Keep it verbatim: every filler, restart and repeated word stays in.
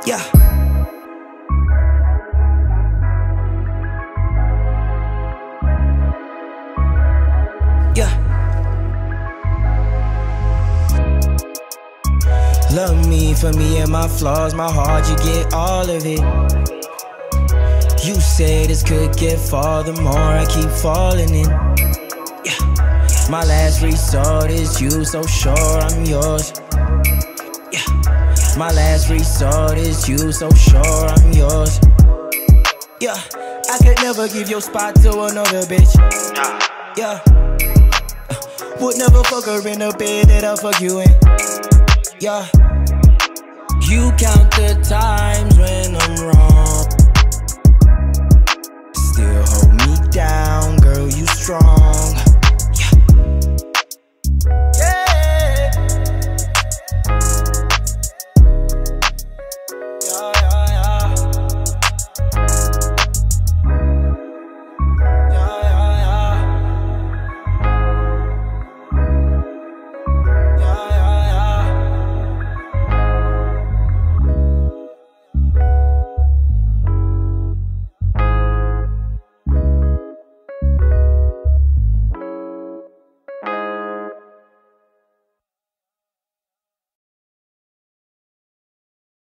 Yeah. Yeah. Love me for me and my flaws, my heart, you get all of it. You say this could get far, the more I keep falling in. Yeah. My last resort is you, so sure I'm yours. Yeah. My last resort is you, so sure I'm yours. Yeah. I could never give your spot to another bitch. Yeah. Would never fuck her in the bed that I fuck you in. Yeah. You count the times when I'm wrong, still hold me down, girl, you strong.